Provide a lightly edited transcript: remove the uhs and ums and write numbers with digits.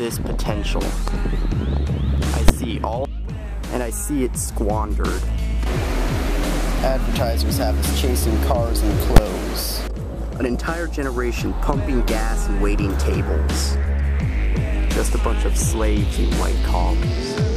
this potential. I see all, and I see it squandered. Advertisers have us chasing cars and clothes. An entire generation pumping gas and waiting tables. Just a bunch of slaves in white collars.